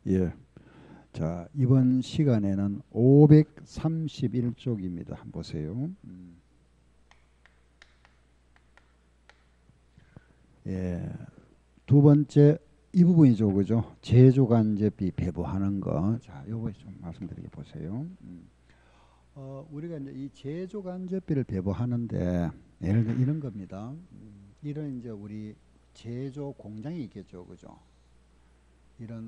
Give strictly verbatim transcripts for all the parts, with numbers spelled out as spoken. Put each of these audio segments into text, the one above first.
예. 자, 이번 시간에는 오백삼십일 쪽입니다. 한번 보세요. 음. 예. 두 번째 이 부분이죠. 그죠? 제조간접비 배부하는 거. 자, 요거 좀 말씀드리게 보세요. 음. 어, 우리가 이제 이 제조간접비를 배부하는데 예를 들어 이런 겁니다. 음. 이런 이제 우리 제조 공장이 있겠죠. 그죠? 이런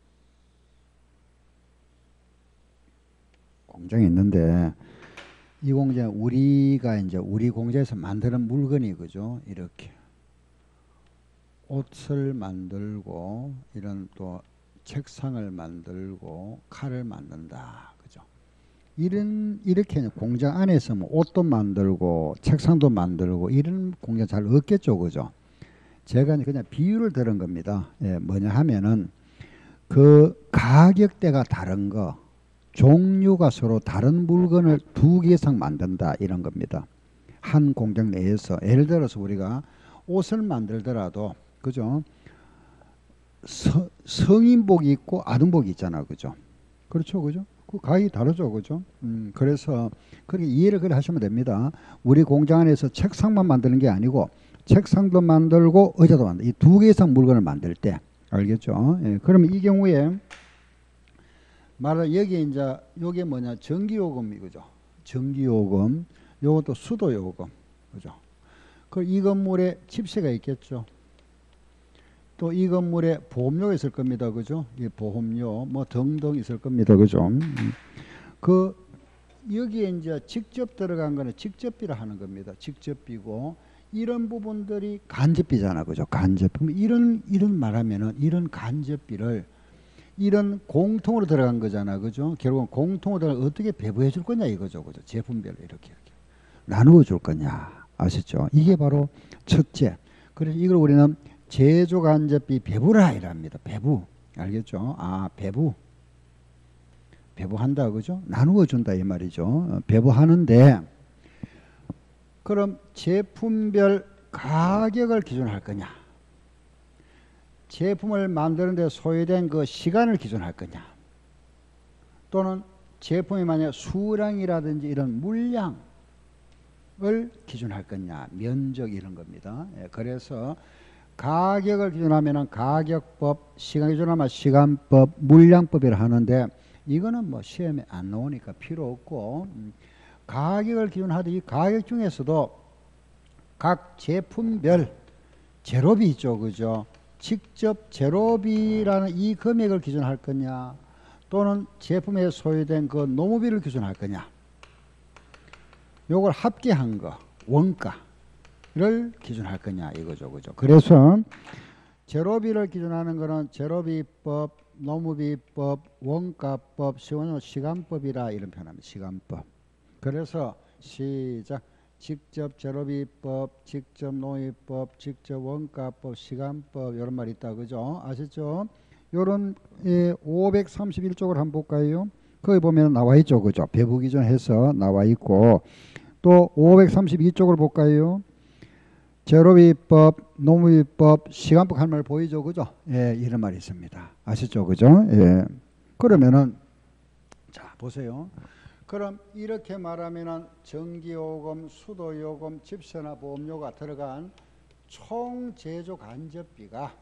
공장이 있는데 이 공장 우리가 이제 우리 공장에서 만드는 물건이 그죠? 이렇게 옷을 만들고 이런 또 책상을 만들고 칼을 만든다. 그죠? 이런 이렇게 공장 안에서 뭐 옷도 만들고 책상도 만들고 이런 공장 잘 없겠죠. 그죠? 제가 그냥 비유를 들은 겁니다. 예, 뭐냐 하면은 그 가격대가 다른 거 종류가 서로 다른 물건을 두 개 이상 만든다 이런 겁니다. 한 공장 내에서 예를 들어서 우리가 옷을 만들더라도 그죠? 서, 성인복이 있고 아동복이 있잖아, 그죠? 그렇죠, 그죠? 그 가격이 다르죠, 그죠? 음, 그래서 그렇게 이해를 그래 하시면 됩니다. 우리 공장 안에서 책상만 만드는 게 아니고 책상도 만들고 의자도 만들. 이 두 개 이상 물건을 만들 때 알겠죠? 예, 그러면 이 경우에 말을 여기 이제 요게 뭐냐 전기요금이 그죠? 전기요금, 요것도 수도요금, 그죠? 그 이 건물에 집세가 있겠죠. 또 이 건물에 보험료가 있을 겁니다, 그죠? 이 보험료 뭐 등등 있을 겁니다, 그죠? 음. 그 여기에 이제 직접 들어간 거는 직접비라 하는 겁니다. 직접비고 이런 부분들이 간접비잖아, 그죠? 간접. 그럼 이런 이런 말하면은 이런 간접비를 이런 공통으로 들어간 거잖아, 그죠? 결국은 공통으로 들어가 어떻게 배부해 줄 거냐 이거죠, 그죠? 제품별로 이렇게 이렇게 나누어 줄 거냐, 아시죠? 이게 바로 첫째. 그래서 이걸 우리는 제조간접비 배부라 이랍니다. 배부, 알겠죠? 아, 배부, 배부한다, 그죠? 나누어 준다 이 말이죠. 배부하는데 그럼 제품별 가격을 기준할 거냐? 제품을 만드는 데 소요된 그 시간을 기준할 거냐? 또는 제품이 만약 수량이라든지 이런 물량을 기준할 거냐? 면적 이런 겁니다. 예, 그래서 가격을 기준하면 가격법, 시간 기준하면 시간법, 물량법이라 하는데 이거는 뭐 시험에 안 나오니까 필요 없고 음, 가격을 기준하듯 이 가격 중에서도 각 제품별 제로비 있죠, 그죠? 직접 제로비라는 이 금액을 기준할 거냐 또는 제품에 소요된 그 노무비를 기준할 거냐 요걸 합계한 거 원가를 기준할 거냐 이거죠, 그죠? 그래서 제로비를 기준하는 거는 제로비법, 노무비법, 원가법, 시간법이라 이런 표현합니다. 시간법. 그래서 시작. 직접 제로비법, 직접 노무비법, 직접 원가법, 시간법 이런 말이 있다, 그죠? 아시죠? 요런 예, 오백삼십일 쪽을 한번 볼까요? 거기 보면 나와 있죠, 그죠? 배부 기준해서 나와 있고 또 오백삼십이 쪽을 볼까요? 제로비법, 노무비법, 시간법 할 말 보이죠, 그죠? 예, 이런 말이 있습니다. 아시죠, 그죠? 예. 그러면은 자 보세요. 그럼 이렇게 말하면은 전기요금, 수도요금, 집세나 보험료가 들어간 총 제조 간접비가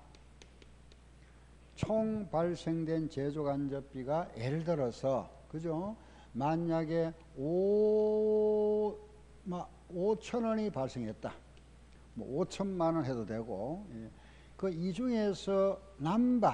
총 발생된 제조 간접비가 예를 들어서 그죠? 만약에 오, 오천 원이 발생했다. 뭐 오천만 원 해도 되고 예. 그 이 중에서 남바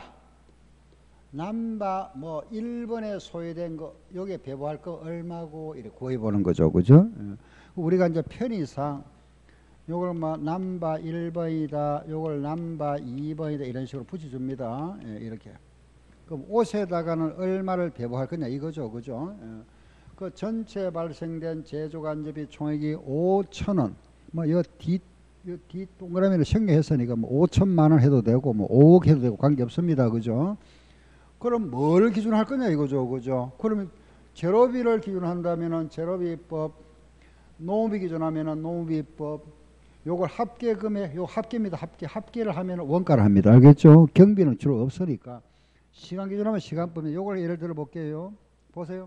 남바 뭐 일 번에 소요된 거 여기에 배부할 거 얼마고 이렇게 구해 보는 거죠, 그죠? 예. 우리가 이제 편의상 요걸 뭐 남바 일 번이다, 요걸 남바 이 번이다 이런 식으로 붙여줍니다. 예, 이렇게. 그럼 옷에다가는 얼마를 배부할 거냐 이거죠, 그죠? 예. 그 전체 발생된 제조간접비 총액이 오천 원. 뭐 이거 뒤 이 뒤 동그라미를 생략했으니까 뭐 오천만 원 해도 되고 뭐 오억 해도 되고 관계 없습니다, 그죠? 그럼 뭘 기준할 거냐 이거죠, 그죠? 그러면 제로비를 기준한다면은 제로비법, 노무비 기준하면은 노무비법, 요걸 합계금액, 요 합계입니다, 합계, 합계를 하면은 원가를 합니다, 알겠죠? 경비는 주로 없으니까 시간 기준하면 시간법인데 요걸 예를 들어 볼게요. 보세요.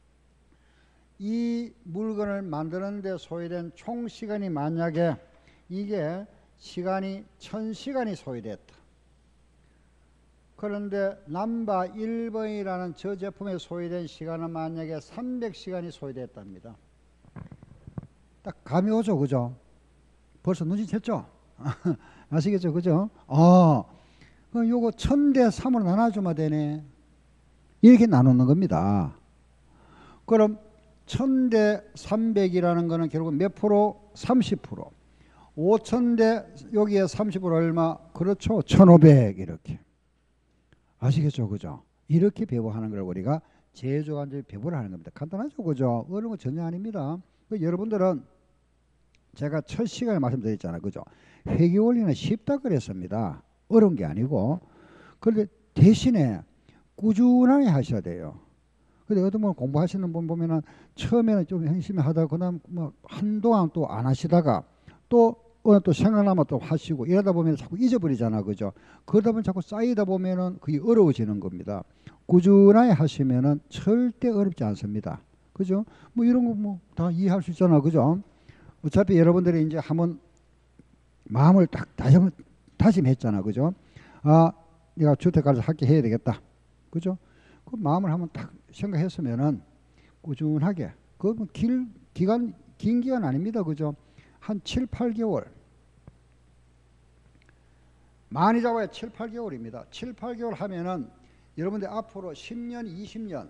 이 물건을 만드는데 소요된 총 시간이 만약에 이게 시간이 천 시간이 소요됐다. 그런데 넘버 일 번이라는 저 제품에 소요된 시간은 만약에 삼백 시간이 소요됐답니다. 딱 감이 오죠, 그죠? 벌써 눈치챘죠? 아시겠죠, 그죠? 아, 그럼 요거 천 대 삼으로 나눠주면 되네. 이렇게 나누는 겁니다. 그럼 천 대 삼백이라는 거는 결국 몇 프로? 삼십 프로. 오천 대 여기에 삼십 프로 얼마? 그렇죠. 천오백 이렇게. 아시겠죠? 그죠? 이렇게 배분하는 걸 우리가 제조간접이 배분을 하는 겁니다. 간단하죠? 그죠? 어려운 거 전혀 아닙니다. 그 여러분들은 제가 첫 시간에 말씀드렸잖아요. 그죠? 회계 원리는 쉽다 그랬습니다. 어려운 게 아니고. 그런데 대신에 꾸준하게 하셔야 돼요. 근데 어떤 분 공부하시는 분 보면은 처음에는 좀 열심히 하다가 그다음 뭐 한동안 또 안 하시다가 또 어느 또 생각나면 또 하시고 이러다 보면 자꾸 잊어버리잖아, 그죠? 그러다 보면 자꾸 쌓이다 보면은 그게 어려워지는 겁니다. 꾸준하게 하시면은 절대 어렵지 않습니다, 그죠? 뭐 이런 거 뭐 다 이해할 수 있잖아, 그죠? 어차피 여러분들이 이제 한번 마음을 딱 다시 한번 다짐했잖아, 그죠? 아, 내가 주택 가서 학기 해야 되겠다, 그죠? 그 마음을 한번 딱 생각했으면은 꾸준하게 그 길 기간 긴 기간 아닙니다, 그죠? 한 칠, 팔 개월 많이 잡아야 칠, 팔 개월입니다. 칠, 팔 개월 하면은 여러분들 앞으로 십 년, 이십 년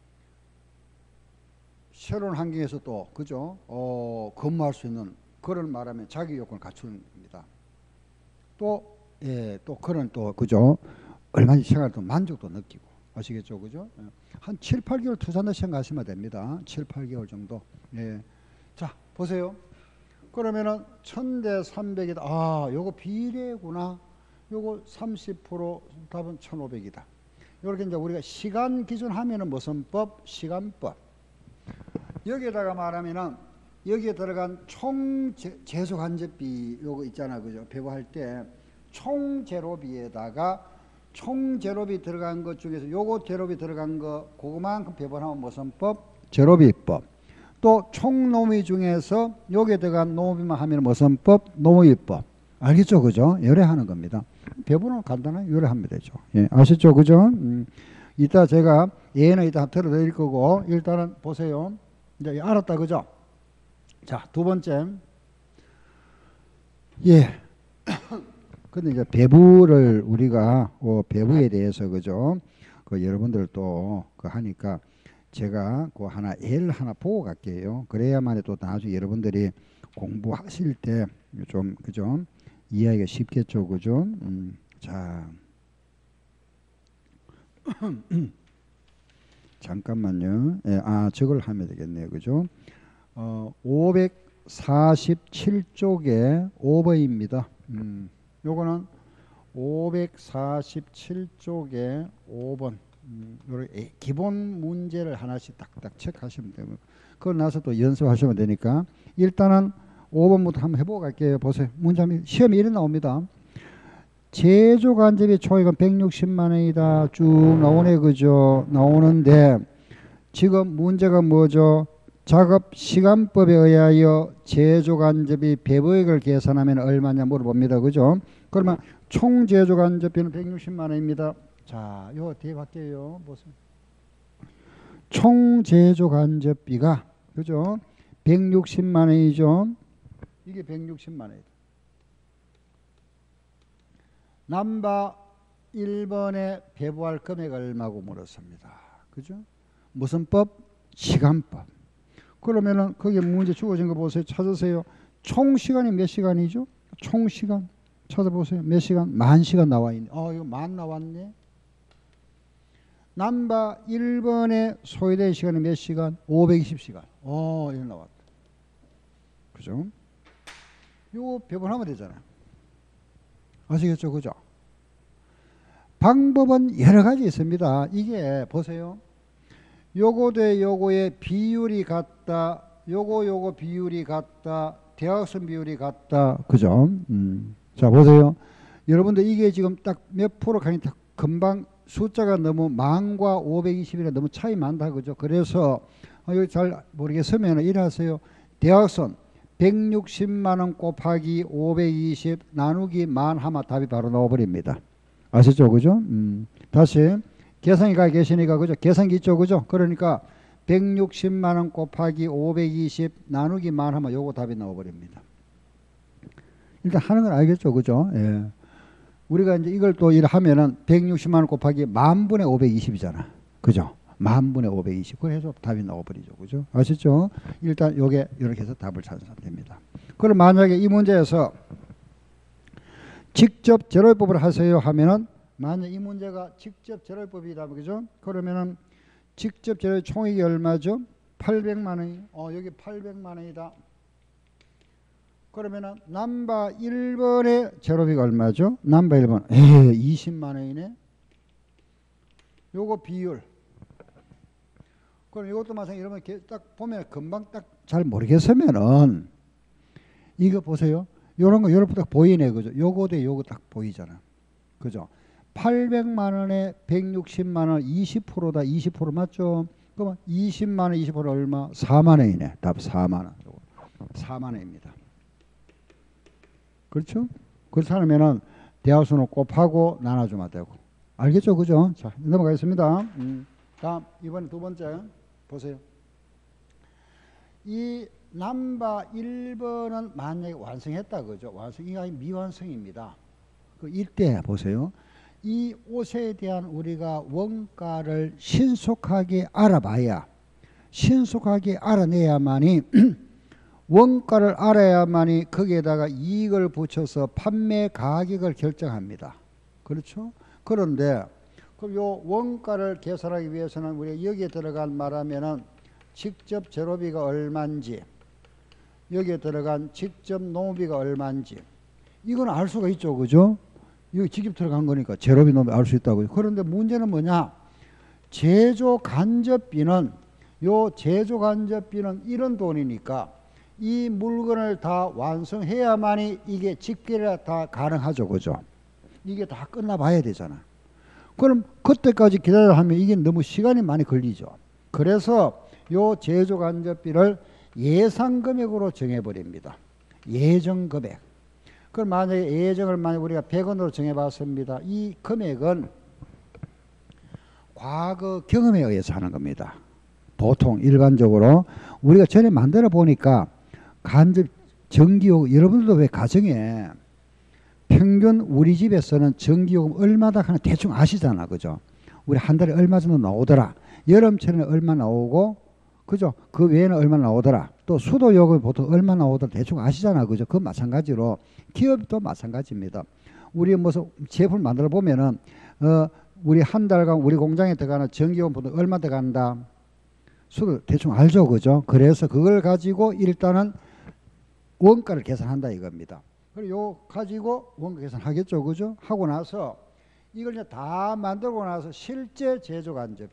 새로운 환경에서 또 그죠? 어, 근무할 수 있는 그런 말하면 자기 요건을 갖추는 겁니다. 또 예, 또 그런 또 그죠? 얼마나 생활도 만족도 느끼고 아시겠죠, 그죠? 예. 한 칠, 팔 개월 투자한다 생각하시면 됩니다. 칠, 팔 개월 정도. 예. 자, 보세요. 그러면은 천 대 삼백이다. 아, 요거 비례구나. 요거 삼십 퍼센트 답은 천오백이다. 이렇게 이제 우리가 시간 기준 하면은 무슨 법? 시간법. 여기에다가 말하면은 여기에 들어간 총 제조 간접비 요거 있잖아, 그죠? 배부할 때 총 제로비에다가 총 제로비 들어간 것 중에서 요거 제로비 들어간 거 그거만큼 배분하면 무슨 법? 제로비법. 또 총노무 중에서 여기에 들어간 노무비만 하면 무슨 법? 노무비법. 알겠죠, 그죠? 요래하는 겁니다. 배분은 간단하게 요래하면 되죠. 예, 아시죠, 그죠? 음, 이따 제가 예는 이따 들어드릴 거고 일단은 보세요. 이제 알았다, 그죠? 자, 두 번째. 예. 근데 이제 배부를 우리가 어, 배부에 대해서 그죠? 그 여러분들 또 그 하니까 제가 그 하나 예를 하나 보고 갈게요. 그래야만 또 나중에 여러분들이 공부하실 때 좀 그죠? 이해하기가 쉽겠죠, 그죠? 음, 자, 잠깐만요. 예, 아, 저걸 하면 되겠네요, 그죠? 어, 오백사십칠 쪽에 오 번입니다. 음, 요거는 오백사십칠 쪽에 오 번. 음, 기본 문제를 하나씩 딱딱 체크하시면 되고 그걸 나서 또 연습하시면 되니까 일단은 오 번부터 한번 해보고 갈게요. 보세요. 문제 시험이 이래 나옵니다. 제조 간접의 총액은 백육십만 원이다. 쭉 나오네, 그죠? 나오는데 지금 문제가 뭐죠? 작업 시간법에 의하여 제조 간접이 배부액을 계산하면 얼마냐 물어봅니다, 그죠? 그러면 총 제조 간접비는 백육십만 원입니다. 자, 요 뒤에 갈게요. 보세요. 총 제조 간접비가 그죠? 백육십만 원이죠. 이게 백육십만 원이다. 넘버 일 번에 배부할 금액 얼마고 물었습니다. 그죠? 무슨 법? 시간법. 그러면은 거기에 문제 주어진 거 보세요. 찾으세요. 총 시간이 몇 시간이죠? 총 시간 찾아보세요. 몇 시간? 만 시간 나와 있네. 어, 이거 만 나왔네. 넘버 일 번에 소요된 시간이 몇 시간? 오백이십 시간. 어, 이거 나왔다. 그죠? 요거 배분하면 되잖아요. 아시겠죠? 그죠? 방법은 여러 가지 있습니다. 이게 보세요. 요거 대 요거의 비율이 같다. 요거 요거 비율이 같다. 대각선 비율이 같다. 그죠? 음. 자, 보세요. 여러분들 이게 지금 딱 몇 프로 가니 딱 금방 숫자가 너무 만과 오백이십이라 너무 차이 많다 그죠. 그래서 어, 여기 잘 모르겠으면 이래 하세요. 대각선 백육십만 원 곱하기 오백이십 나누기 만 하면 답이 바로 나와버립니다. 아시죠 그죠? 음. 다시 계산기 가 계시니까 그죠? 계산기 있죠 그죠? 그러니까 백육십만 원 곱하기 오백이십 나누기 만 하면 요거 답이 나와버립니다. 일단 하는 건 알겠죠 그죠? 예. 우리가 이제 이걸 또 일 하면은 백육십만 원 곱하기 만분의 오백이십이잖아. 그죠? 만분의 오백이십. 그래서 답이 나와버리죠. 그죠? 아시죠? 일단 요게 이렇게 해서 답을 찾으면 됩니다. 그럼 만약에 이 문제에서 직접 제로법을 하세요 하면은 만약 이 문제가 직접 제로법이다. 그죠? 그러면은 직접 제로의 총액이 얼마죠? 팔백만 원이. 어, 여기 팔백만 원이다. 그러면은 넘버 일 번의 제로비가 얼마죠? 넘버 일 번. 에이, 이십만 원이네. 요거 비율. 그럼 이것도 마찬가지로 이러면 딱 보면 금방 딱 잘 모르겠으면은 이거 보세요. 요런 거 요런 딱 보이네. 그죠? 요거 대 요거 딱 보이잖아. 그죠? 팔백만 원에 백육십만 원 이십 퍼센트다. 이십 퍼센트 맞죠? 그러면 이십만 원 이십 퍼센트 얼마? 사만 원이네. 답 사만 원. 사만 원입니다. 그렇죠? 그렇지 않으면은 대하수는 곱하고 나눠주면 되고. 알겠죠? 그죠? 자, 넘어가겠습니다. 음. 다음, 이번에 두 번째 보세요. 이 넘버 일 번은 만약에 완성했다. 그죠? 완성, 이게 미완성입니다. 그 이때 보세요. 이 옷에 대한 우리가 원가를 신속하게 알아봐야, 신속하게 알아내야만이 원가를 알아야만이 거기에다가 이익을 붙여서 판매 가격을 결정합니다. 그렇죠? 그런데 그럼 요 원가를 계산하기 위해서는 우리가 여기에 들어간 말하면은 직접 제로비가 얼마인지, 여기에 들어간 직접 노무비가 얼마인지 이건 알 수가 있죠. 그죠? 여기 직접 들어간 거니까 제로비 노무비 알 수 있다고요. 그런데 문제는 뭐냐? 제조 간접비는 요 제조 간접비는 이런 돈이니까 이 물건을 다 완성해야만이 이게 집계가 다 가능하죠. 그죠? 이게 다 끝나봐야 되잖아. 그럼 그때까지 기다려 하면 이게 너무 시간이 많이 걸리죠. 그래서 요 제조 간접비를 예상 금액으로 정해버립니다. 예정 금액. 그럼 만약에 예정을 만약 우리가 백 원으로 정해봤습니다. 이 금액은 과거 경험에 의해서 하는 겁니다. 보통 일반적으로 우리가 전에 만들어 보니까 간접 전기요금, 여러분들도 왜 가정에 평균 우리 집에서는 전기요금 얼마다 하나 대충 아시잖아. 그죠? 우리 한 달에 얼마 정도 나오더라. 여름철에는 얼마 나오고, 그죠? 그 외에는 얼마 나오더라. 또 수도요금이 보통 얼마 나오더라. 대충 아시잖아. 그죠? 그 마찬가지로 기업도 마찬가지입니다. 우리 무슨 제품 만들어 보면은, 어, 우리 한 달간 우리 공장에 들어가는 전기요금 보통 얼마 들어간다. 수도 대충 알죠. 그죠? 그래서 그걸 가지고 일단은 원가를 계산한다 이겁니다. 그리고 요 가지고 원가 계산하겠죠. 그죠? 하고 나서 이걸 이제 다 만들고 나서 실제 제조 간접비.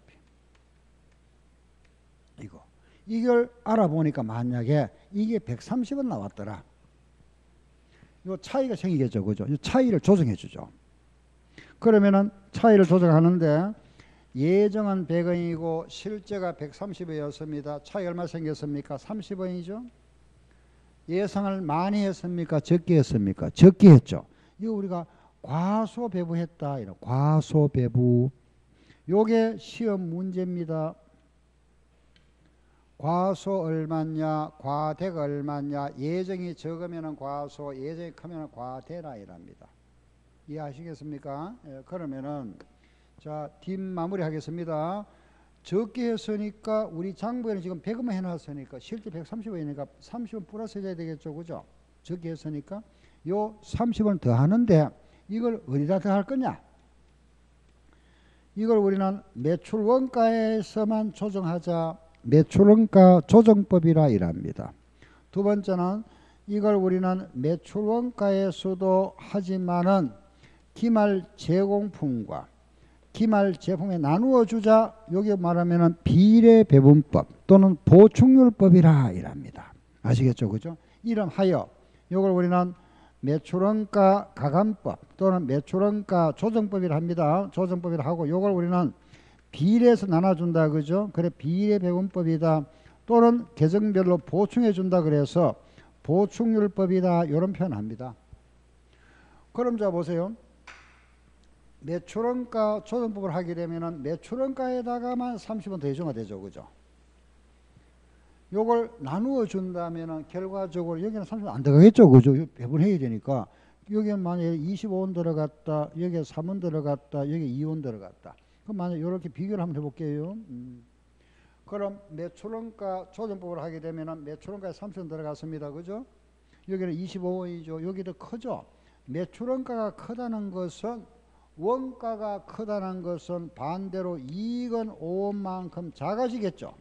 이거. 이걸 알아보니까 만약에 이게 백삼십 원 나왔더라. 요 차이가 생기겠죠. 그죠? 이 차이를 조정해 주죠. 그러면은 차이를 조정하는데 예정은 백 원이고 실제가 백삼십 원이었습니다. 차이 얼마 생겼습니까? 삼십 원이죠. 예상을 많이 했습니까? 적게 했습니까? 적게 했죠. 이거 우리가 과소배부했다. 이런 과소배부. 요게 시험 문제입니다. 과소 얼마냐, 과대가 얼마냐, 예정이 적으면 과소, 예정이 크면 과대라 이랍니다. 이해하시겠습니까? 예, 그러면은 자, 뒷 마무리 하겠습니다. 적게 했으니까 우리 장부에는 지금 백 원만 해놨으니까 실제 백삼십 원이니까 삼십 원 플러스 해야 되겠죠. 그죠? 적게 했으니까 요 삼십 원 더 하는데 이걸 어디다 더 할 거냐? 이걸 우리는 매출 원가에서만 조정하자. 매출 원가 조정법이라 이랍니다. 두 번째는 이걸 우리는 매출 원가에서도 하지만은 기말 제공품과 기말 제품에 나누어 주자. 여기 말하면은 비례 배분법 또는 보충률법이라 이랍니다. 아시겠죠? 그죠? 이름하여 이걸 우리는 매출원가 가감법 또는 매출원가 조정법이라 합니다. 조정법이라 하고 요걸 우리는 비례해서 나눠준다 그죠? 그래 비례배분법이다 또는 계정별로 보충해 준다 그래서 보충률법이다 이런 표현합니다. 그럼 자 보세요. 매출원가 조정법을 하게 되면은 매출원가에다가만 삼십 원 대조가 되죠. 그죠? 요걸 나누어 준다면은 결과적으로 여기는 삼십 원 안 들어가겠죠. 그죠? 배분해야 되니까. 여기는 만약에 이십오 원 들어갔다. 여기에 삼 원 들어갔다. 여기에 이 원 들어갔다. 그럼 만약에 이렇게 비교를 한번 해볼게요. 음. 그럼 매출원가 조정법을 하게 되면은 매출원가에 삼십 원 들어갔습니다. 그죠? 여기는 이십오 원이죠. 여기도 크죠? 매출원가가 크다는 것은 원가가 크다는 것은 반대로 이익은 오 원만큼 작아지겠죠.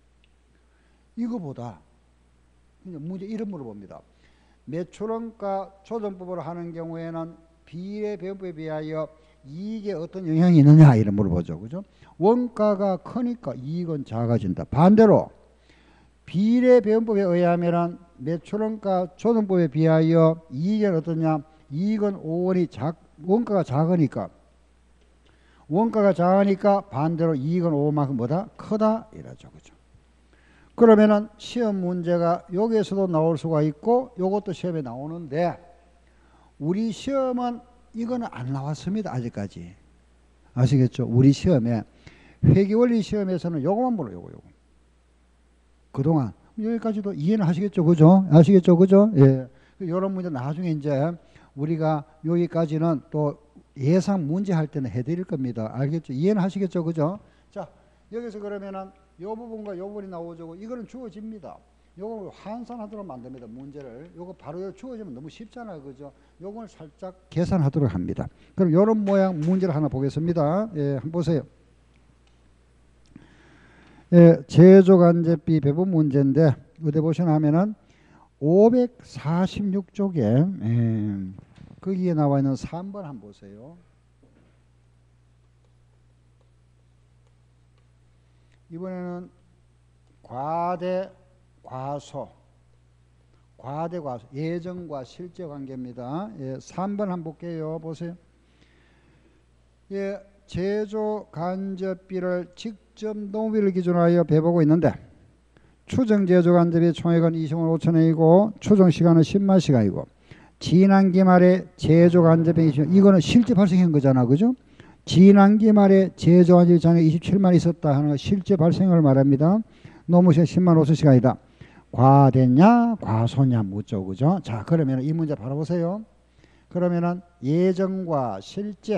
이거보다 문제 이런 물어봅니다. 매출원가 조정법으로 하는 경우에는 비례배분법에 비하여 이익에 어떤 영향이 있느냐 이런 물어보죠. 그죠? 원가가 크니까 이익은 작아진다. 반대로 비례배분법에 의하면 매출원가 조정법에 비하여 이익은 어떠냐? 이익은 오 원이 작, 원가가 작으니까 원가가 작으니까 반대로 이익은 오 원만큼 뭐다? 크다 이러죠. 그죠? 그러면은 시험 문제가 여기에서도 나올 수가 있고 요것도 시험에 나오는데 우리 시험은 이거는 안 나왔습니다. 아직까지. 아시겠죠? 우리 시험에 회계원리 시험에서는 요거만 물어요. 요거 요거. 그동안 여기까지도 이해는 하시겠죠? 그죠? 아시겠죠? 그죠? 예. 요런 문제 나중에 이제 우리가 여기까지는 또 예상 문제 할 때는 해드릴 겁니다. 알겠죠? 이해는 하시겠죠? 그죠? 자, 여기서 그러면은 요 부분과 요 부분이 나오죠. 이거는 주어집니다. 요거 환산하도록 만듭니다. 문제를. 요거 바로 주어지면 너무 쉽잖아요. 그죠? 요걸 살짝 계산하도록 합니다. 그럼 요런 모양 문제를 하나 보겠습니다. 예, 한번 보세요. 예, 제조간접비 배분 문제인데 어디 보시나 하면은 오백사십육 쪽에 예, 거기에 나와 있는 삼 번 한번 보세요. 이번에는 과대 과소 과대 과소 예정과 실제 관계입니다. 예, 삼 번 한번 볼게요. 보세요. 예, 제조 간접비를 직접 농비를 기준으로 배보고 있는데 추정 제조 간접비 총액은 이십만 오천 원이고 추정 시간은 십만 시간이고 지난기 말에 제조 간접비 이거는 실제 발생한 거잖아. 그죠? 지난기 말에 제조 간접비 잔액 이십칠만 있었다 하는 거 실제 발생을 말합니다. 노무시간 십만 오천 시간이다. 과대냐 과소냐 묻죠. 그죠? 자, 그러면 이 문제 바로 보세요. 그러면은 예정과 실제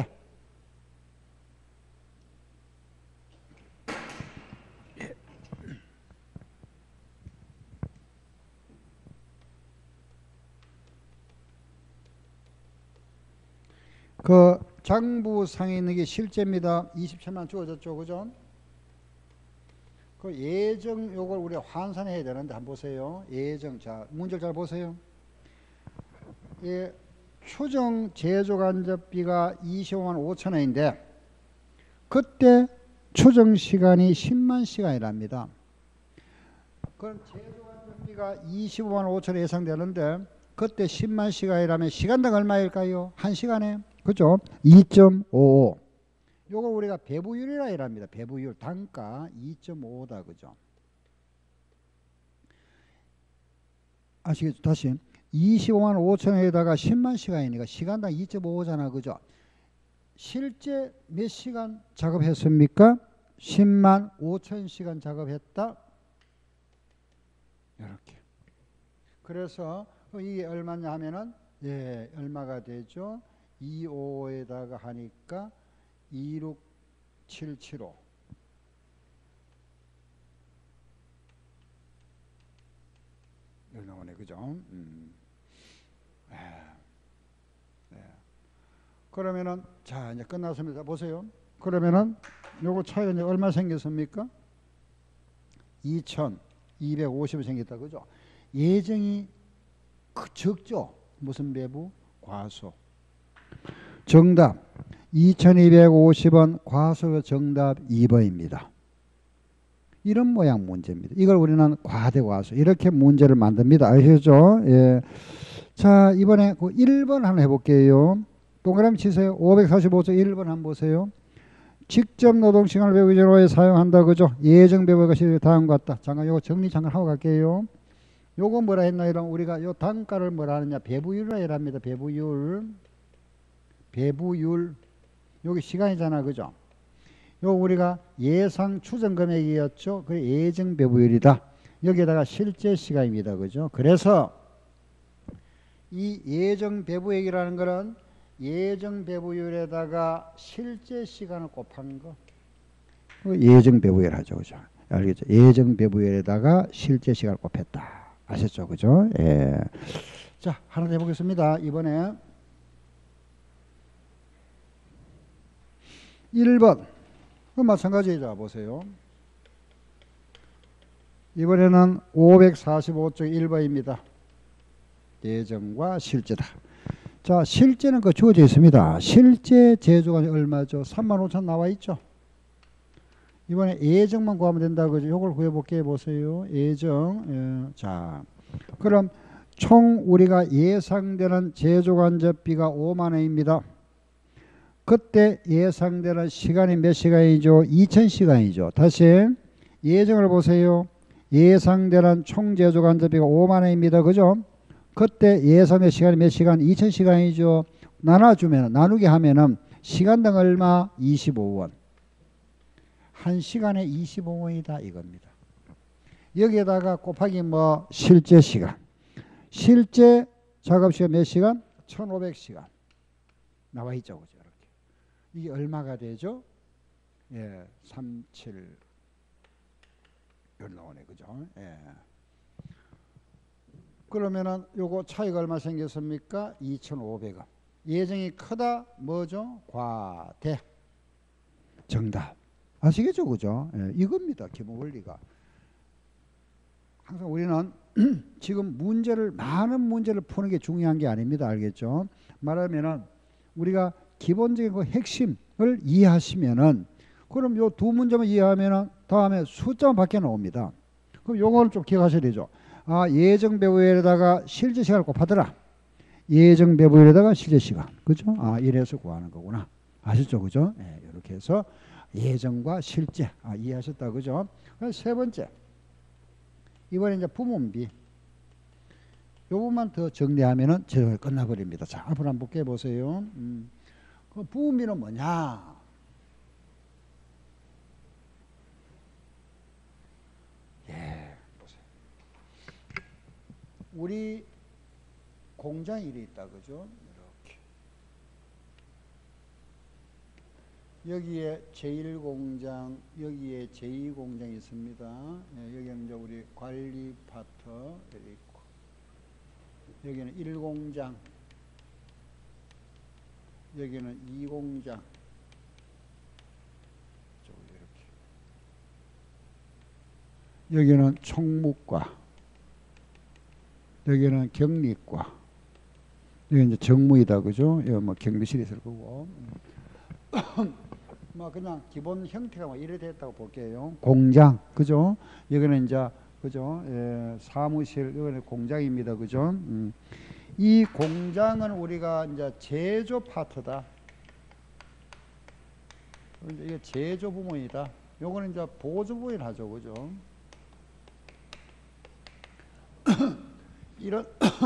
그 장부상에 있는 게 실제입니다. 이십칠만 주어졌죠. 그죠? 그 예정 요걸 우리가 환산해야 되는데 한번 보세요. 예정. 자, 문제를 잘 보세요. 예, 추정 제조간접비가 이십오만 오천 원인데 그때 추정 시간이 십만 시간이랍니다. 그럼 제조간접비가 이십오만 오천 원 예상되는데 그때 십만 시간이라면 시간당 얼마일까요? 한 시간에? 그죠? 이 점 오오. 요거 우리가 배부율이라 이랍니다. 배부율. 단가 이 점 오오다. 그죠? 아시겠죠? 다시. 이십오만 오천 원에다가 십만 시간이니까 시간당 이 점 오오잖아. 그죠? 실제 몇 시간 작업했습니까? 십만 오천 시간 작업했다. 이렇게. 그래서 이게 얼마냐 하면은 예, 얼마가 되죠? 이십오에다가 하니까 이육칠칠오. 여기 나오네. 그죠? 음. 네. 네. 그러면은 자, 이제 끝났습니다. 보세요. 그러면은 요거 차이가 이제 얼마 생겼습니까? 이천이백오십 생겼다. 그죠? 예정이 적죠? 무슨 배부? 과소. 정답 이천이백오십 원 과소. 정답 이 번입니다. 이런 모양 문제입니다. 이걸 우리는 과대과소 이렇게 문제를 만듭니다. 아시죠? 예. 자, 이번에 그 일 번 한번 해볼게요. 동그라미 치세요. 오백사십오 쪽 일 번 한번 보세요. 직접 노동 시간을 배우기 전에 사용한다. 그죠? 예정 배우가 실제 다음과 같다. 잠깐 요거 정리 잠깐 하고 갈게요. 요거 뭐라 했나 이런 우리가 요 단가를 뭐라 하느냐 배부율이라 이랍니다. 배부율. 배부율. 여기 시간이잖아. 그죠? 요 우리가 예상 추정 금액이었죠. 그 예정 배부율이다. 여기에다가 실제 시간입니다. 그죠? 그래서 이 예정 배부액이라는 거는 예정 배부율에다가 실제 시간을 곱한 거. 예정 배부율 하죠. 그죠? 알겠죠? 예정 배부율에다가 실제 시간을 곱했다. 아셨죠? 그죠? 예. 자, 하나 더 해보겠습니다. 이번에 일 번. 그 마찬가지죠. 보세요. 이번에는 오백사십오 쪽 일 번입니다. 예정과 실제다. 자, 실제는 그 주어져 있습니다. 실제 제조가 얼마죠? 삼만 오천 나와 있죠. 이번에 예정만 구하면 된다. 그죠? 이걸 구해볼게요. 보세요. 예정. 예. 자, 그럼 총 우리가 예상되는 제조간접비가 오만 원입니다. 그때 예상되는 시간이 몇 시간이죠? 이천 시간이죠. 다시 예정을 보세요. 예상되는 총 제조간접비가 오만 원입니다. 그죠? 그때 예상된 시간이 몇 시간? 이천 시간이죠. 나눠주면, 나누게 하면은 시간당 얼마? 이십오 원. 한 시간에 이십오 원이다 이겁니다. 여기에다가 곱하기 뭐 실제 시간. 실제 작업시간 몇 시간? 천오백 시간. 나와 있죠. 그죠? 이렇게. 이게 얼마가 되죠? 예, 삼십칠. 여기 나오네. 그죠? 예. 그러면은 요거 차이가 얼마 생겼습니까? 이천오백 원. 예정이 크다 뭐죠? 과대. 정답. 아시겠죠? 그죠? 예, 이겁니다. 기본 원리가. 항상 우리는 지금 문제를 많은 문제를 푸는 게 중요한 게 아닙니다. 알겠죠? 말하면은 우리가 기본적인 그 핵심을 이해하시면은 그럼 요 두 문제만 이해하면은 다음에 숫자만 밖에 나옵니다. 그럼 요거는 좀 기억하셔야 되죠. 아, 예정 배부율에다가 실제 시간을 곱하더라. 예정 배부율에다가 실제 시간. 그죠? 아, 이래서 구하는 거구나. 아셨죠? 그죠? 네, 이렇게 해서 예정과 실제. 아, 이해하셨다. 그죠? 세 번째. 이번에 이제 부문비. 요것만 더 정리하면은 제가 끝나버립니다. 자, 앞으로 한번 볼게요. 보세요. 음. 그 부문비는 뭐냐? 우리 공장 일이 있다. 그죠? 이렇게. 여기에 제일 공장, 여기에 제이 공장이 있습니다. 예, 여기는 이제 우리 관리 파트 여기 있고, 여기는 일 공장, 여기는 이 공장, 이렇게. 여기는 총무과, 여기는 격리과, 여기 이제 정무이다. 그죠? 여기 뭐 경비실이 있을 거고. 뭐 그냥 기본 형태가 뭐 이래 됐다고 볼게요. 공장, 그죠? 여기는 이제 그죠? 예, 사무실, 여기는 공장입니다. 그죠? 음. 이 공장은 우리가 이제 제조 파트다. 이게 제조 부문이다. 요거는 이제 보조 부문 하죠. 그죠? 이런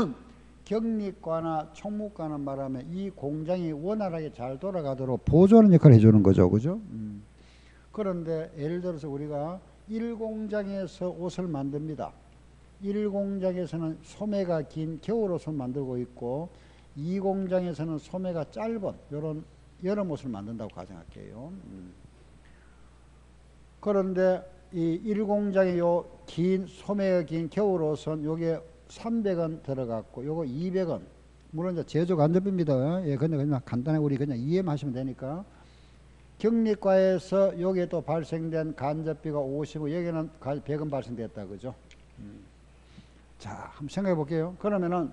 격리과나 총무과는 말하면 이 공장이 원활하게 잘 돌아가도록 보조하는 역할을 해주는 거죠. 그죠? 음. 그런데 예를 들어서 우리가 일 공장에서 옷을 만듭니다. 일 공장에서는 소매가 긴 겨울 옷을 만들고 있고 이 공장에서는 소매가 짧은 이런 여름 옷을 만든다고 가정할게요. 음. 그런데 이 일 공장의 요 긴 소매가 긴 겨울 옷은 요게 삼백 원 들어갔고 요거 이백 원. 물론 이제 제조 간접비입니다. 예, 그냥 그냥 간단하게 우리 그냥 이해만 하시면 되니까. 격리과에서 여기에 또 발생된 간접비가 오십 원, 여기는 백 원 발생됐다. 그죠? 음. 자, 한번 생각해 볼게요. 그러면은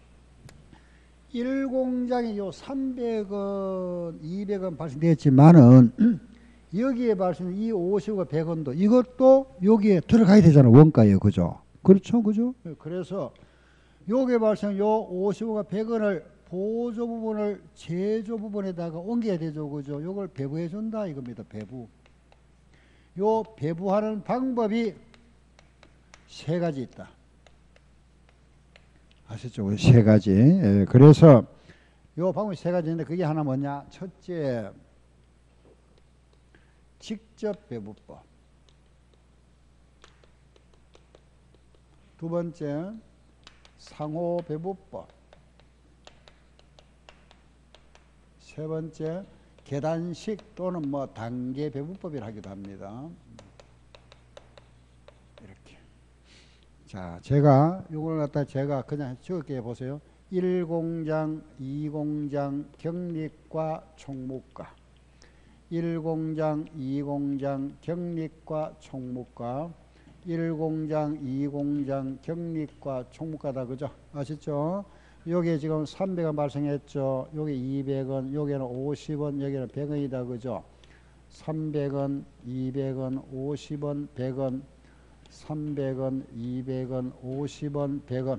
일 공장이 요 삼백 원, 이백 원 발생됐지만은 여기에 발생 이 오십 원, 백 원도 이것도 여기에 들어가야 되잖아. 원가에. 그죠? 그렇죠. 그죠? 그래서 요게 발생 요 오십오가 백 원을 보조 부분을 제조 부분에다가 옮겨야 되죠. 그죠? 요걸 배부해 준다 이겁니다. 배부. 요 배부하는 방법이 세 가지 있다. 아시죠? 세 가지. 예, 그래서 요 방법이 세 가지인데 그게 하나 뭐냐? 첫째, 직접 배부법. 두 번째, 상호 배부법. 세 번째, 계단식 또는 뭐 단계 배부법이라 하기도 합니다. 이렇게. 자, 제가 이걸 갖다 제가 그냥 적을게 보세요. 일 공장, 이 공장, 경립과 총무과. 일 공장, 이 공장, 경립과 총무과. 일 공장, 이 공장, 경립과 총무과다. 그죠? 아시죠? 여기에 지금 삼백 원 발생했죠. 여기 이백 원, 여기는 오십 원, 여기는 백 원이다. 그죠? 삼백 원, 이백 원, 오십 원, 백 원, 삼백 원, 이백 원, 오십 원, 백 원.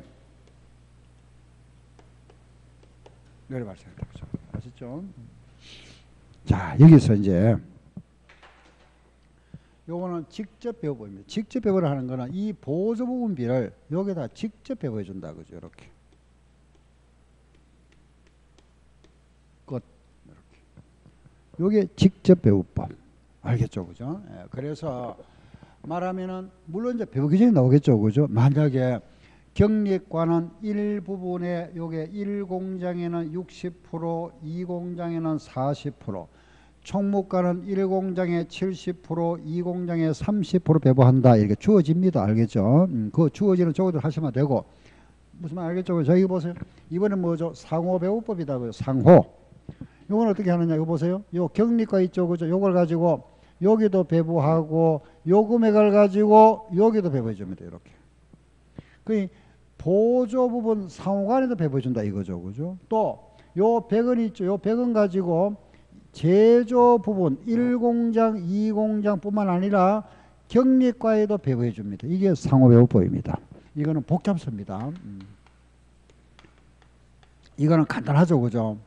여기 발생했다. 그죠? 아시죠? 자, 여기서 이제 요거는 직접 배부입니다. 직접 배부를 하는 거는 이 보조 부분비를 여기다 직접 배부해 준다. 그죠? 이렇게. 끝. 이렇게. 요게 직접 배부법. 알겠죠? 그죠? 예, 그래서 말하면은 물론 이제 배부 규정이 나오겠죠. 그죠? 만약에 경립과는 일부분에 요게 일 공장에는 육십 퍼센트, 이 공장에는 사십 퍼센트, 총무과는 일 공장에 칠십 퍼센트, 이 공장에 삼십 퍼센트 배부한다. 이렇게 주어집니다. 알겠죠? 음, 그 주어지는 조건들 하시면 되고. 무슨 말 알겠죠? 저기 보세요. 이번엔 뭐죠? 상호 배부법이다. 상호. 요건 어떻게 하느냐? 이거 보세요. 요 경립과 있죠. 그죠? 요걸 가지고 여기도 배부하고 요 금액을 가지고 여기도 배부해 줍니다. 이렇게. 그 보조 부분 상호간에도 배부해 준다 이거죠. 그죠? 또 요 백 원 있죠. 요 백 원 가지고 제조 부분 일 공장, 이 공장뿐만 아니라 경립과에도 배부해 줍니다. 이게 상호 배부법입니다. 이거는 복잡습니다. 음. 이거는 간단하죠. 그죠?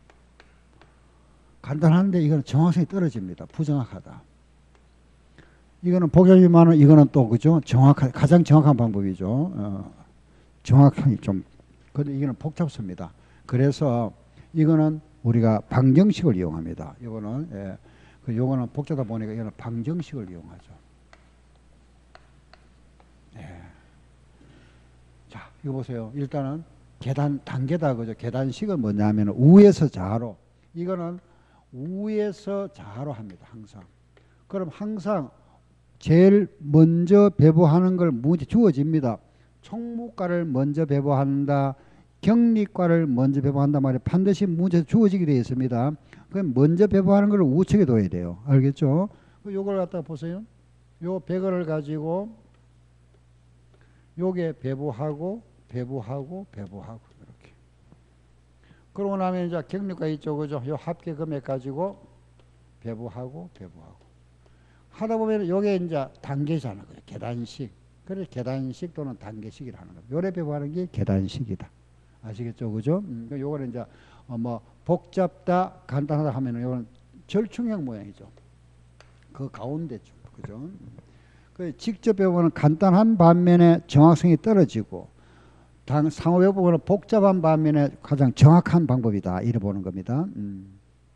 간단한데 이거는 정확성이 떨어집니다. 부정확하다. 이거는 복잡이지만 이거는 또 그죠? 정확한 가장 정확한 방법이죠. 어, 정확하게 좀 근데 이거는 복잡습니다. 그래서 이거는 우리가 방정식을 이용합니다. 이거는 예, 그 요거는 복잡하다 보니까 이거는 방정식을 이용하죠. 예. 자, 이거 보세요. 일단은 계단 단계다 그죠? 계단식은 뭐냐면 우에서 좌로. 이거는 우에서 좌로 합니다. 항상. 그럼 항상 제일 먼저 배부하는 걸 문제 주어집니다. 총무과를 먼저 배부한다. 경립과를 먼저 배부한다 말이에요. 반드시 문제에서 주어지게 되어 있습니다. 그럼 먼저 배부하는 걸 우측에 둬야 돼요. 알겠죠? 요걸 갖다가 보세요. 요 백 원을 가지고 요게 배부하고 배부하고 배부하고 이렇게. 그러고 나면 이제 경립과 있죠. 그죠? 요 합계 금액 가지고 배부하고 배부하고. 하다 보면 요게 이제 단계잖아. 그죠? 계단식. 그래서 계단식 또는 단계식이라 하는 거예요. 요래 배부하는 게 계단식이다. 아시겠죠? 그죠? 음, 요거는 이제 어 뭐 복잡다, 간단하다 하면은 요거는 절충형 모양이죠. 그 가운데죠. 그죠? 그 직접 배우는 간단한 반면에 정확성이 떨어지고 당 상호 배우는 복잡한 반면에 가장 정확한 방법이다. 이래 보는 겁니다. 음.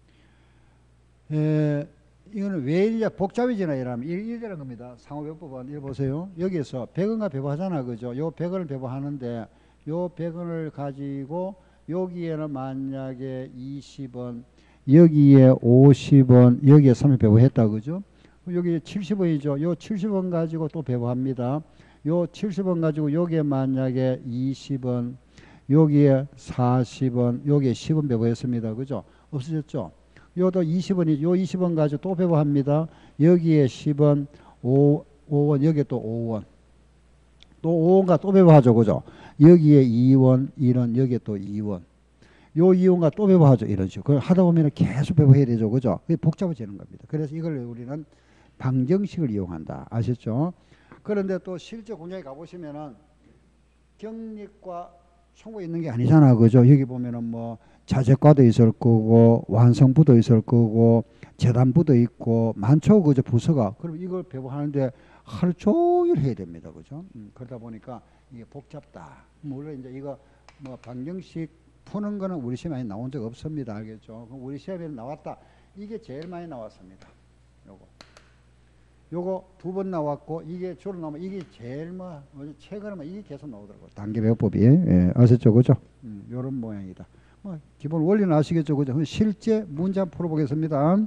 에, 이거는 왜 이제 복잡해지나 이러면 이래는 겁니다. 상호 배우법은 이거 보세요. 여기서 백 원과 배부하잖아. 그죠? 요 백 원을 배부하는데 요 백 원을 가지고 여기에는 만약에 이십 원, 여기에 오십 원, 여기에 삼십 배부했다. 그죠? 여기 칠십 원이죠. 요 칠십 원 가지고 또 배부합니다. 요 칠십 원 가지고 여기에 만약에 이십 원, 여기에 사십 원, 여기에 십 원 배부했습니다. 그죠? 없어졌죠? 요도 이십 원이, 요 이십 원 가지고 또 배부합니다. 여기에 십 원, 오, 오 원, 여기에 또 오 원. 또 오 원과 또 배부하죠. 그죠? 여기에 이 원, 일 원, 여기에 또 이 원. 요 이 원과 또 배부하죠. 이런 식으로. 그걸 하다 보면 계속 배부해야 되죠. 그죠? 그게 복잡해지는 겁니다. 그래서 이걸 우리는 방정식을 이용한다. 아셨죠? 그런데 또 실제 공장에 가보시면은 경립과 성부 있는 게 아니잖아. 그죠? 여기 보면은 뭐 자재과도 있을 거고 완성부도 있을 거고 재단부도 있고 많죠. 그죠? 부서가. 그럼 이걸 배부하는데 하루 종일 해야 됩니다. 그죠? 음, 그러다 보니까 이게 복잡다. 물론 이제 이거 뭐 방정식 푸는 거는 우리 시험에 많이 나온 적 없습니다. 알겠죠? 그럼 우리 시험에 나왔다. 이게 제일 많이 나왔습니다. 요거. 요거 두 번 나왔고 이게 주로 나오면 이게 제일 뭐 최근에 뭐 이게 계속 나오더라고요. 단계배법이. 예, 아셨죠? 그죠? 음, 요런 모양이다. 뭐 기본 원리는 아시겠죠? 그죠? 실제 문제 한번 풀어보겠습니다.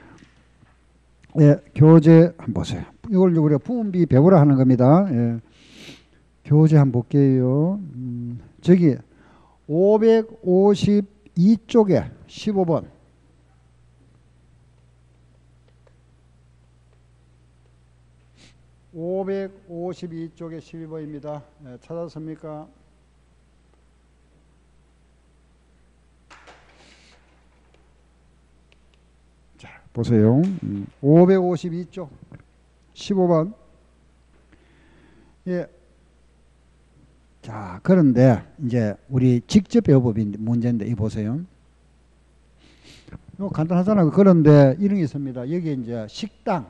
예, 교재 한번 보세요. 이걸 우리가 부분비 배우라 하는 겁니다. 예. 교재 한번 볼게요. 음, 저기 오백오십이 쪽에 십오 번. 오백오십이 쪽에 십이 번입니다. 예, 찾았습니까? 자, 보세요. 음, 오백오십이 쪽 십오 번. 예. 자, 그런데 이제 우리 직접 배워법인 문제인데 이 보세요. 이거 간단하잖아요. 그런데 이런 게 있습니다. 여기 이제 식당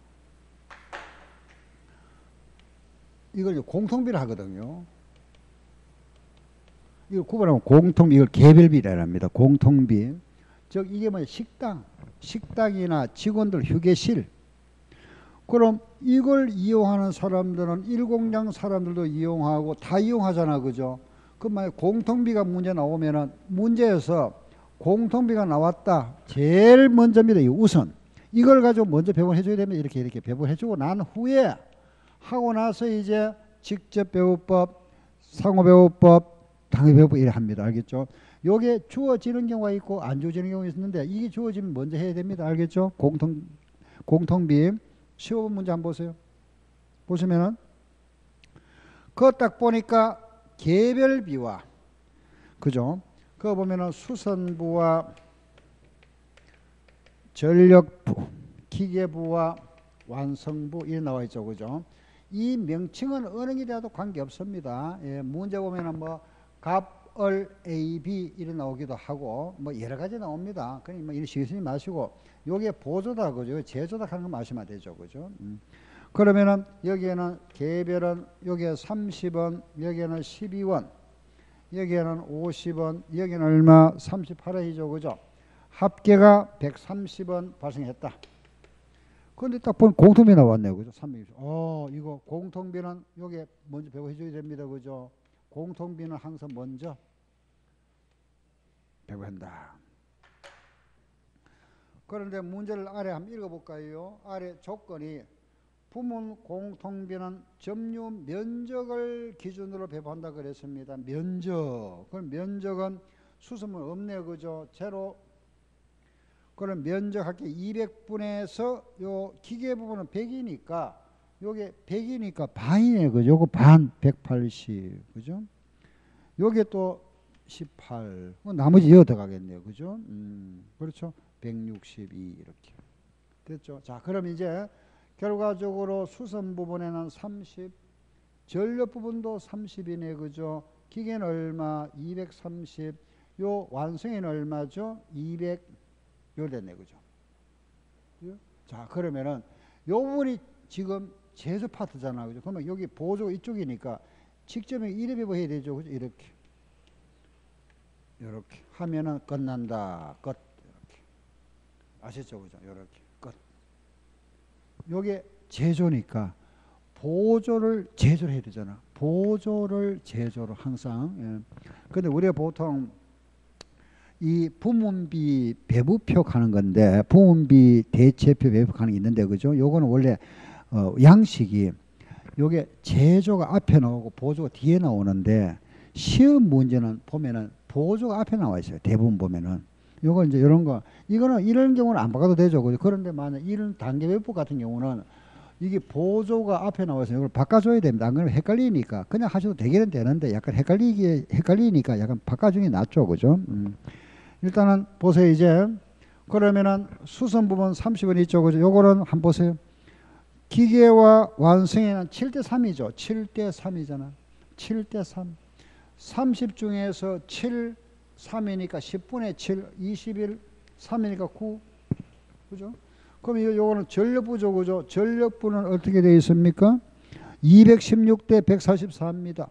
이걸 공통비를 하거든요. 이걸 구분하면 공통비, 이걸 개별비라 합니다. 공통비. 즉 이게 뭐냐, 식당, 식당이나 직원들 휴게실. 그럼 이걸 이용하는 사람들은 일공장 사람들도 이용하고 다 이용하잖아, 그죠? 그럼 만약 공통비가 문제 나오면은 문제에서 공통비가 나왔다. 제일 먼저입니다. 이 우선 이걸 가지고 먼저 배분해 줘야 됩니다. 이렇게 이렇게 배분해 주고 난 후에 하고 나서 이제 직접 배우법, 상호 배우법, 당해 배우법 이래 합니다. 알겠죠? 요게 주어지는 경우가 있고 안 주어지는 경우가 있는데 이게 주어지면 먼저 해야 됩니다. 알겠죠? 공통 공통비. 십오 번 문제 한번 보세요. 보시면은 그거 딱 보니까 개별비와 그죠? 그거 보면은 수선부와 전력부, 기계부와 완성부 이렇게 나와 있죠. 그죠? 이 명칭은 어느 게 돼도 관계없습니다. 예, 문제 보면은 뭐 갑, 얼, A, B 이렇게 나오기도 하고 뭐 여러 가지 나옵니다. 그러니 뭐 이런 신경 쓰지 마시고 요게 보조다 그죠? 제조다 하는 거 마시면 되죠. 그죠? 음. 그러면은 여기에는 개별은 여기에 삼십 원, 여기에는 십이 원, 여기에는 오십 원, 여기는 얼마? 삼십팔 원이죠. 그죠? 합계가 백삼십 원 발생했다. 그런데 딱 보면 공통비 나왔네요. 그죠? 삼백이십. 어, 이거 공통비는 요게 먼저 배워해 줘야 됩니다. 그죠? 공통비는 항상 먼저 배워한다. 그런데 문제를 아래 한번 읽어볼까요? 아래 조건이 부문 공통비는 점유 면적을 기준으로 배분한다 그랬습니다. 면적. 그럼 면적은 수소문 없네요. 그죠? 제로. 그럼 면적 합계 이백 분에서 요 기계 부분은 백이니까 요게 백이니까 반이네. 그죠? 요거 반 백팔십. 그죠? 요게 또 십팔. 나머지 이어 들어가겠네요. 그죠? 음, 그렇죠? 백육십이 이렇게. 됐죠? 자, 그럼 이제 결과적으로 수선 부분에는 삼십, 전력 부분도 삼십이네. 그죠? 기계는 얼마? 이백삼십. 요 완성에는 얼마죠? 이백. 요 됐네. 그죠? 자, 그러면은 요 부분이 지금 제조 파트잖아. 그죠? 그러면 여기 보조 이쪽이니까 직접 이래 배분해야 되죠. 그죠? 이렇게. 이렇게 하면은 끝난다. 끝. 이렇게. 아셨죠? 그죠? 이렇게. 끝. 요게 제조니까 보조를 제조를 해야 되잖아. 보조를 제조를 항상. 예. 근데 우리가 보통 이 부문비 배부표 가는 건데 부문비 대체표 배부표 가는 게 있는데 그죠? 요거는 원래 어, 양식이 요게 제조가 앞에 나오고 보조가 뒤에 나오는데 시험 문제는 보면은 보조가 앞에 나와 있어요. 대부분 보면은 요거 이제 이런 거 이거는 이런 경우는 안 바꿔도 되죠. 그죠? 그런데 만약 이런 단계 배부 같은 경우는 이게 보조가 앞에 나와서 이걸 바꿔줘야 됩니다. 안 그러면 헷갈리니까 그냥 하셔도 되기는 되는데 약간 헷갈리게 헷갈리니까 약간 바꿔주는 게 낫죠. 그죠? 음. 일단은 보세요. 이제 그러면은 수선 부분 삼십 원 있죠. 그죠? 요거는 한번 보세요. 기계와 완성에는 칠 대 삼이죠. 칠 대 삼이잖아. 칠 대 삼. 삼십 중에서 칠, 삼이니까 십분의 칠, 이십일, 삼이니까 구. 그죠? 그럼 요, 요거는 전력부죠. 그죠? 전력부는 어떻게 되어 있습니까? 이백십육 대 백사십사입니다.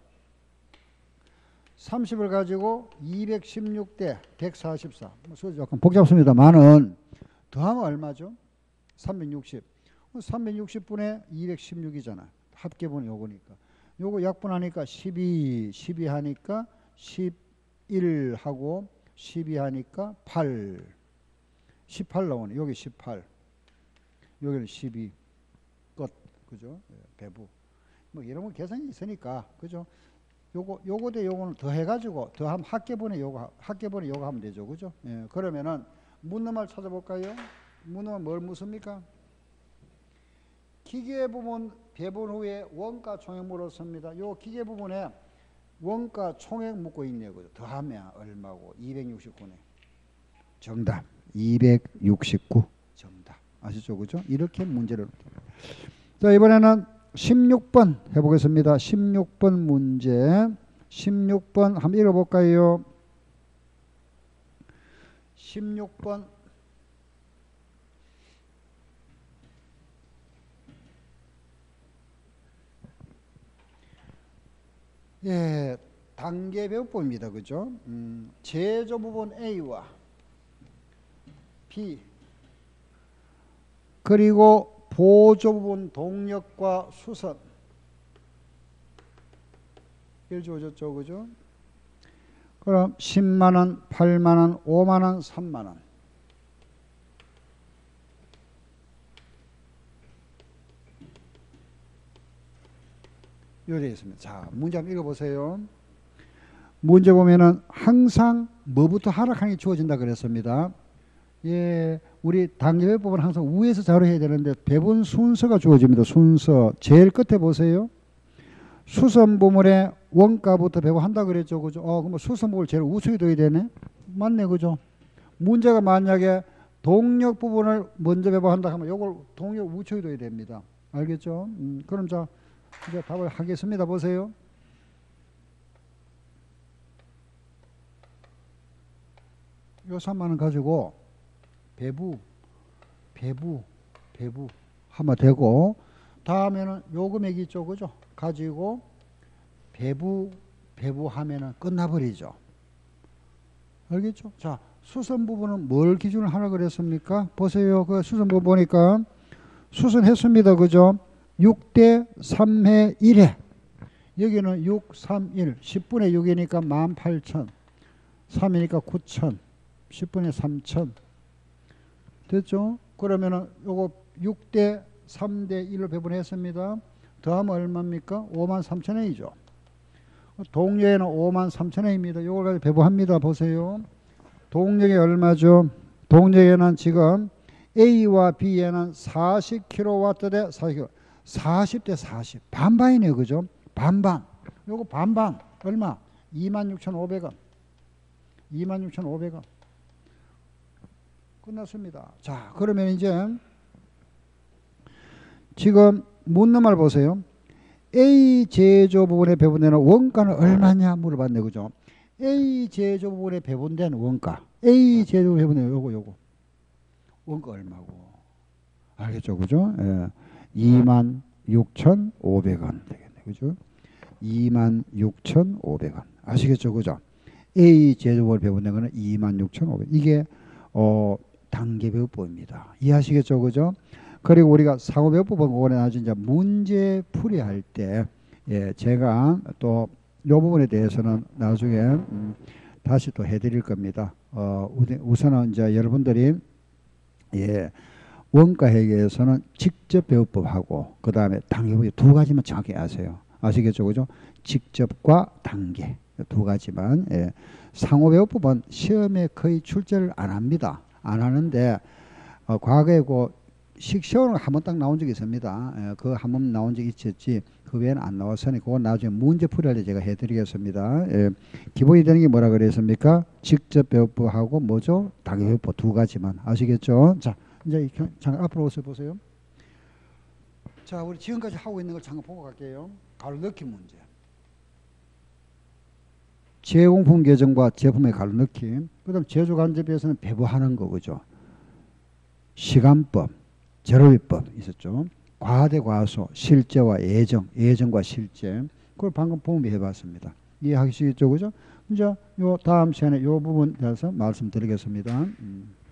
삼십을 가지고 이백십육 대 백사십사. 소리 약간 복잡습니다만은 더하면 얼마죠? 삼백육십. 삼백육십분의 이백십육이잖아. 합계분 요거니까. 요거 약분하니까 십이, 십이 하니까 십일 하고 십이 하니까 팔. 십팔 나오네. 여기 십팔. 여기는 십이. 끝. 그죠? 배부. 뭐 이런 거 계산이 있으니까. 그죠? 요거 요거 대 요거는 더 해가지고 더하면 합계분에 요거 합계분에 요거 하면 되죠. 그죠? 예, 그러면은 묻는 말 찾아볼까요? 묻는 말 뭘 묻습니까? 기계 부분 배분 후에 원가 총액 물었습니다. 요 기계 부분에 원가 총액 묻고 있네요. 그죠? 더하면 얼마고? 이백육십구네. 정답. 이백육십구. 정답. 아시죠? 그죠? 이렇게 문제를. 자, 이번에는 십육 번 해보겠습니다. 십육 번 문제. 십육 번 한번 읽어볼까요? 십육 번. 예, 단계 배우법입니다. 그죠? 음, 제조 부분 A와 B 그리고 보조 부분 동력과 수선 이걸 주어졌죠. 그죠? 그럼 십만 원, 팔만 원, 오만 원, 삼만 원. 요래 있습니다. 자, 문제 한번 읽어보세요. 문제 보면은 항상 뭐부터 하락하는 게 주어진다 그랬습니다. 예, 우리 단계 배분은 항상 위에서 자료해야 되는데 배분 순서가 주어집니다. 순서. 제일 끝에 보세요. 수선 부분의 원가부터 배분한다 그랬죠. 그죠? 어, 그럼 수선 부분을 제일 우측에 둬야 되네. 맞네. 그죠? 문제가 만약에 동력 부분을 먼저 배분한다 하면 이걸 동력 우측에 둬야 됩니다. 알겠죠? 음, 그럼 자, 이제 답을 하겠습니다. 보세요. 요 삼만 원 가지고 배부, 배부, 배부 하면 되고 다음에는 요 금액이 있죠. 그죠? 가지고 배부, 배부하면은 끝나버리죠. 알겠죠? 자, 수선 부분은 뭘 기준으로 하라 그랬습니까? 보세요. 그 수선 부분 보니까 수선했습니다. 그죠? 육 대 삼의 일에 여기는 육, 삼, 일 십분의 육이니까 만 팔천 삼이니까 구천 십분의 삼천 됐죠? 그러면은 요거 육 대 삼 대 일로 배분했습니다. 더하면 얼마입니까? 오만 삼천 원이죠. 동력에는 오만 삼천 원입니다. 요걸 가지고 배분합니다. 보세요. 동력이 얼마죠? 동력에는 지금 A와 B에는 사십 킬로와트 대 사십 킬로와트. 사십 대 사십. 반반이네요. 그죠? 반반. 요거 반반. 얼마? 이만 육천오백 원. 이만 육천오백 원. 끝났습니다. 자, 그러면 이제 지금 묻는 말 보세요. A 제조 부분에 배분되는 원가는 얼마냐 물어봤네. 그죠? A 제조 부분에 배분된 원가. A 제조 부분에 배분된 요거 요거. 원가 얼마고. 알겠죠? 그죠? 예. 이만 육천오백 원 되겠네. 그죠? 이만 육천오백 원. 아시겠죠? 그죠? A 제조법을 배분된 거는 이만 육천오백 원. 이게 어 단계배분법입니다. 이해하시겠죠? 그죠? 그리고 우리가 상호배분법은 그거는 나중에 이제 문제 풀이할 때 예, 제가 또 이 부분에 대해서는 나중에 음, 다시 또 해드릴 겁니다. 어, 우선은 이제 여러분들이 예, 원가회계에서는 직접 배우법하고 그 다음에 단계법이 두 가지만 정확히 아세요. 아시겠죠? 그죠? 직접과 단계 두 가지만. 예. 상호배우법은 시험에 거의 출제를 안 합니다. 안 하는데 어, 과거에 그 식시험을 한 번 딱 나온 적이 있습니다. 예, 그 한 번 나온 적이 있었지 그 외에는 안 나왔으니 그건 나중에 문제 풀이할 때 제가 해드리겠습니다. 예. 기본이 되는 게 뭐라 그랬습니까? 직접 배우법하고 뭐죠? 단계배우법 두 가지만. 아시겠죠? 자, 이제 잠깐 앞으로 오세요. 보세요. 자, 우리 지금까지 하고 있는 걸 잠깐 보고 갈게요. 가로 넣기 문제. 제공품 개정과 제품의 가로넣기. 그다음 제조 간접비에서는 배부하는 거 그죠. 시간법, 제로비법 있었죠. 과대 과소, 실제와 예정, 예정과 실제. 그걸 방금 보면 해봤습니다. 이해하시겠죠, 그죠? 이제 요 다음 시간에 요 부분 대해서 말씀드리겠습니다. 음.